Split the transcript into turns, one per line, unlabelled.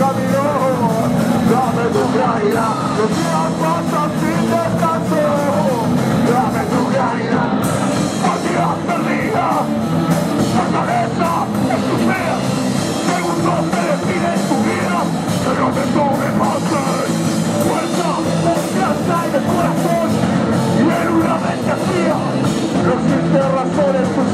camino. Dame tu claridad, los días pasan sin descanso. Dame tu claridad, partida perdida. Fortaleza es tu fe, segundos que definen tu vida, que no te sobrepases. Fuerza, confianza en el corazón y en una mente fría. No existe razones.